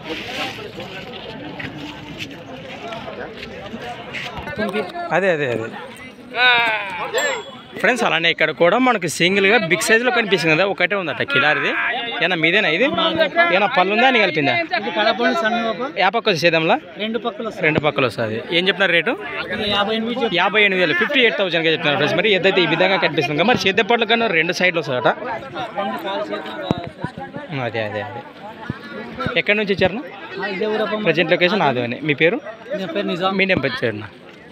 అదే అదే అదే ఫ్రెండ్స్. అలానే ఇక్కడ కూడా మనకు సింగిల్గా బిగ్ సైజులో కనిపిస్తుంది కదా, ఒకటే ఉందట కిలారిది. ఏనా మీదేనా ఇది? ఏనా పళ్ళు ఉందా అని కలిపిందా? యా పక్క సేదంలా రెండు పక్కలు వస్తుంది. ఏం చెప్తున్నారు రేటు? 58,000 58,000గా చెప్తున్నారు ఫ్రెండ్స్. మరి ఏదైతే ఈ విధంగా కనిపిస్తుంది కదా, మరి సేద్యపట్ల కన్నా రెండు సైడ్లు వస్తుందట. అదే అదే అదే. ఎక్కడి నుంచి వచ్చారు? Present location Adoni. మీ పేరు? మీ నెంబర్ ఇచ్చారు.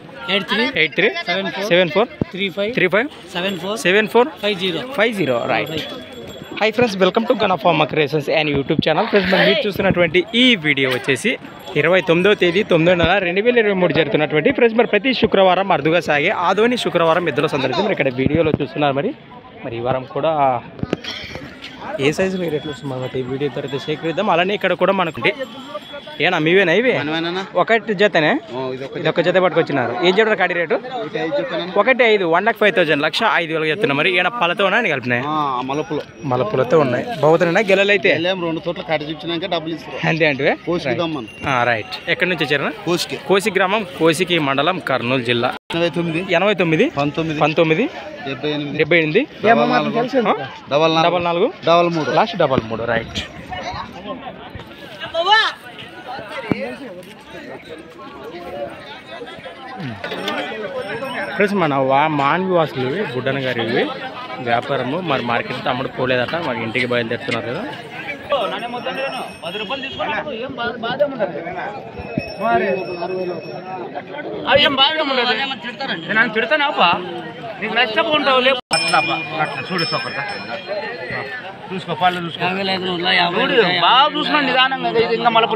8374357450. Right. Hi friends, welcome to gun pharma creations and YouTube channel. Friends, మీరు చూస్తున్నటువంటి ఈ వీడియో వచ్చేసి 29వ తేదీ 9వ నెల 2023 జరుగుతున్నటువంటి ఫ్రెండ్స్ మరి ప్రతి శుక్రవారం అరుదుగా సాగే ఆదోని శుక్రవారం ఎద్దుల సందర్భం మీరు ఇక్కడ వీడియోలో చూస్తున్నారు. మరి ఈ వారం కూడా ఏ సైజులో రేట్లు వస్తుంది ఈ వీడియో తర్వాత సేకరిద్దాం. అలానే ఇక్కడ కూడా మనకు ఏనా మీవేనా ఇవి? ఒకటి జతనే, ఇది ఒక జత పట్టుకొచ్చినారు. ఏం చెప్పారు కాడి రేటు? 1,5,00,000 1,05,000 చెప్తున్నా. మరి ఏమైనా పళ్ళతో ఉన్నాయి కలిపినాయి? మలపులతో ఉన్నాయి. బాగుతున్నాయి గెలలు అయితే అంతే అంటే. రైట్. ఎక్కడి నుంచి వచ్చారు? కోసి గ్రామం, కోసికి మండలం, కర్నూలు జిల్లా. 89 19 78 44 లాస్ట్ 33. రైట్. ఫ్రెండ్స్, మన మాన్వి వాసులు ఇవి, బుడ్డన గారు ఇవి వ్యాపారము. మరి మార్కెట్ అమ్ముడు పోలేదట, మరి ఇంటికి బయలుదేరుతున్నారు కదా. తిడతానప్ప, నీకు నష్టపోంటావు లేవు చూడు చూసుకో, పళ్ళు చూసుకో, బాగా చూసుకున్నా నిదానంగా. ఇంకా మలుపులు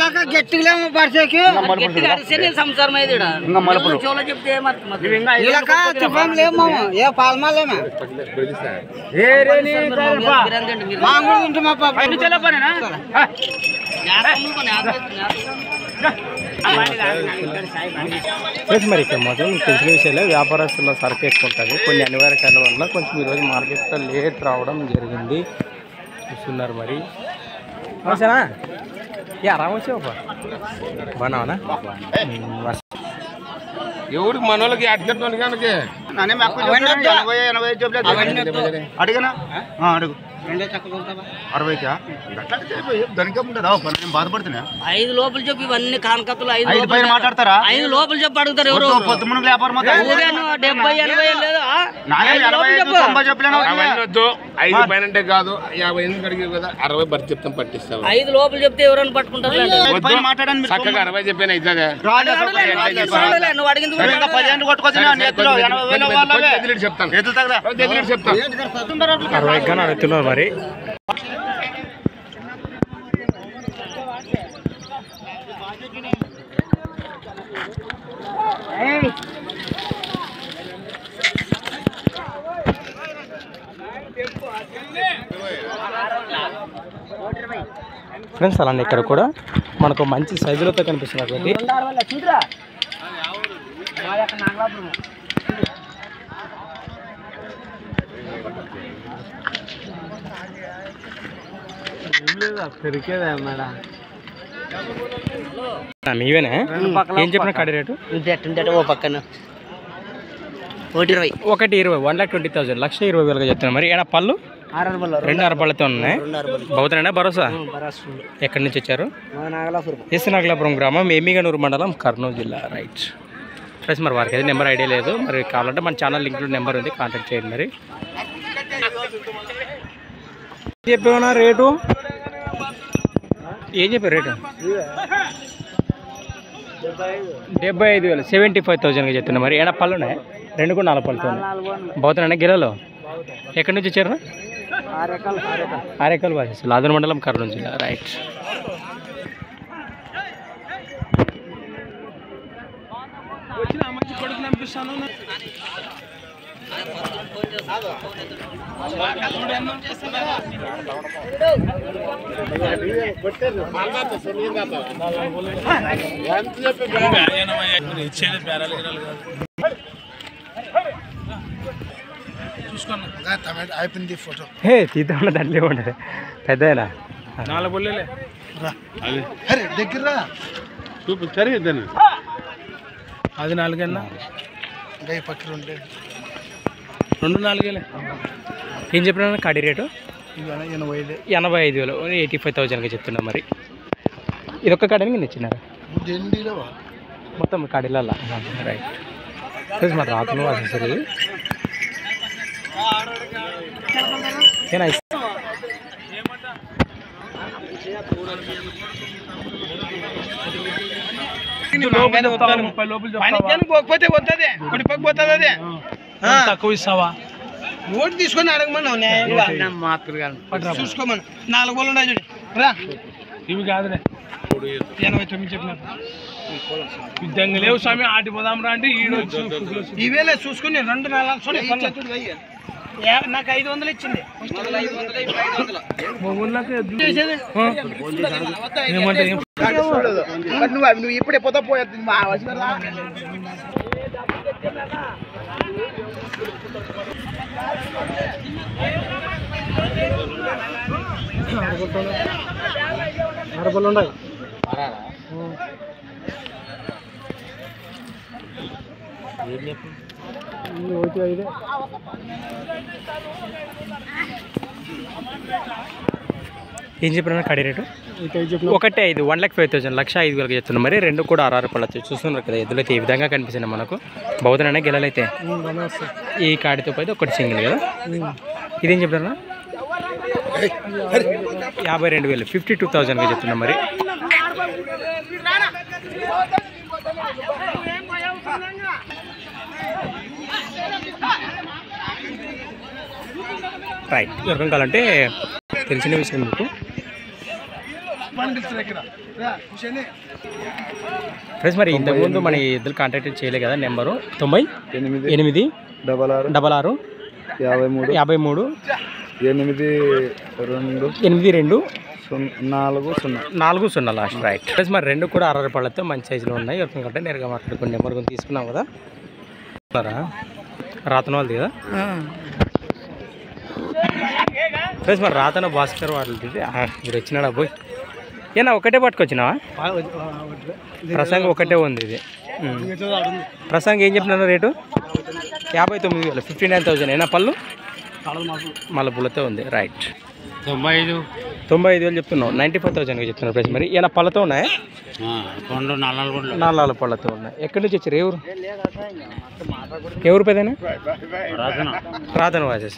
మరి ఇక్కడ మాత్రం తెలిసిన విషయాలే వ్యాపారస్తుల సరుకు ఎక్కువ ఉంటుంది. కొన్ని అనివార్య కారణాల వల్ల కొంచెం ఈరోజు మార్కెట్లో లేట్ రావడం జరిగింది. చూస్తున్నారు మరి. అవసరా రావచ్చావు బాగున్నావనా? ఎవరికి మనోళ్ళకి అడిగేటోని కనుక అడిగినా అడుగు 60కా బాధపడుతున్నా. 5 లోపల చెప్పి ఇవన్నీ కానకత్తులు 5 పైన మాట్లాడతారా? 5 లోపల చెప్పి అడుగుతారు ఎవరు? పొద్దుమున వ్యాపారం 5 పైన అంటే కాదు 50 ఎందుకు అడిగి కదా 60 బర్త్ చెప్తాం పట్టిస్తాం. 5 లోపల చెప్తే ఎవరైనా పట్టుకుంటారు. చక్కగా 60 చెప్పాను ఇద్దగా నువ్వు అడిగింది 10 కొట్టుకొచ్చిన చెప్తాను 60 అడుగుతున్నారు మరి. ఫ్రెండ్స్, అలానే ఇక్కడ కూడా మనకు మంచి సైజులతో కనిపిస్తున్నటువంటి మీవేనా? ఏం చెప్పిన కాడి రేటు? ఓ పక్కన 1,20 1,20,000 1,20,000గా చెప్తున్నా. మరి ఏమైనా పళ్ళు? 2 అరపళ్ళతో ఉన్నాయి. బహుతనే భరోసా. ఎక్కడి నుంచి వచ్చారు? ఎస్ నాగలాపురం గ్రామం, ఎమ్మిగనూరు మండలం, కర్నూలు జిల్లా. రైట్. ఫ్రెండ్స్, మరి వారికి అయితే నెంబర్ ఐడియా లేదు. మరి కావాలంటే మన ఛానల్ లింక్లో నెంబర్ ఉంది, కాంటాక్ట్ చేయండి. మరి చెప్పేవనా రేటు? ఏం చెప్పారు రేటు? 75,000 75,000గా చెప్తున్నా. మరి ఏమైనా పళ్ళు ఉన్నాయి? 2 కూడా 4 పళ్ళతో బహుతనే గిలలో. ఎక్కడి నుంచి వచ్చారు? ఆరేకల్ వాసి, ఆదోని మండలం, కర్నూలు జిల్లా. రైట్. హే తీద్దామన్న దాంట్లో ఉండదు పెద్దనా నాలుగు బొల్లెలే అరే దగ్గర చూపు సరిగ్గా అది 4 అన్నా ఇంకా పక్కన ఉండే 2 4 ఏం చెప్పినా కడి రేటు 85 85,000 85,000కి చెప్తున్నా మరి ఇదొక్క కడని కింద ఇచ్చినారా మొత్తం కడీలలో రైట్ ప్లస్ మరి రాత్రులు అసలు ఏనా పోకపోతే పోతుంది కుడిపక్క పోతుంది అదే తక్కువ ఇస్తావా ఓటు తీసుకొని అడగమన్నా చూసుకోమను 4 బోళ్ళు ఉన్నాయి చూడు రా ఇవి కాదులే 89 చెప్పినారు విధంగా లేవు స్వామి ఆటి పోదాం రా అంటే ఇవేలే చూసుకుని 2 4 నాకు 500 ఇచ్చింది నువ్వు ఇప్పుడే పోతా పోయేది అరబలు ఉన్నాయి ఏం చెప్పినా కడి రేటు 1,5 1,05,000 1,05,000 చెప్తున్నాం మరి 2 కూడా 6 పళ్ళచ్చు చూస్తున్నారు కదా ఎద్దులు అయితే ఈ విధంగా కనిపిస్తున్నాయి మనకు బౌద్ధనైనా గెలలైతే ఈ కాడితో పోతే ఒకటి సింగిల్ కదా ఇదేం చెప్పినా 52,000 52,000కి చెప్తున్నాం మరి రైట్ ఎవరికం కావాలంటే తెలిసిన విషయం మీకు ఫ్రెండ్స్ మరి ఇంతకుముందు మన ఇద్దరు కాంటాక్ట్ చేయలే కదా నెంబరు 98 66 53 82 40 లాస్ట్ రైట్ ప్లస్ మరి 2 కూడా 60 పళ్ళతో మంచి సైజులో ఉన్నాయి ఎవరికం కంటే నేరుగా మాట్లాడుకుని నెంబర్ కొన్ని తీసుకున్నాం కదా రాతన వాళ్ళది కదా ప్లస్ మరి రాతన భాస్కర్ వాళ్ళది ఇప్పుడు వచ్చినాడా పోయి ఏనా ఒకటే పట్టుకొచ్చినావా ప్రసంగం ఒకటే ఉంది ఇది ప్రసంగం ఏం చెప్పినా రేటు 59,000 59,000 ఏనా పళ్ళు మళ్ళీ పుల్లతో ఉంది రైట్ 95,000 చెప్తున్నావు 95,000కి చెప్తున్నారు ప్రైస్ మరి ఏమైనా పళ్ళతో ఉన్నాయా 4 పళ్ళతో ఉన్నాయి ఎక్కడి నుంచి వచ్చారు ఎవరు పెదైనా రాధన వాచెస్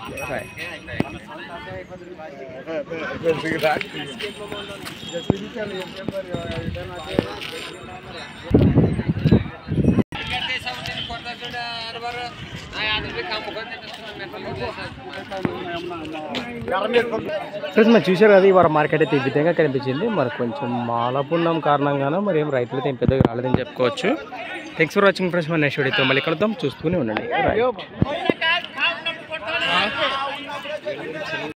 ఫ్రెండ్స్ మరి చూశారు కదా ఇవాళ మార్కెట్ అయితే ఈ విధంగా కనిపించింది మరి కొంచెం మాలపున్నం కారణంగానో మరి ఏం రైతులతో ఏం పెద్దగా రాలేదని చెప్పుకోవచ్చు. Thanks for watching friends. మరి నెక్స్ట్ వీడియోతో మళ్ళీ కలుద్దాం, చూస్తూనే ఉండండి.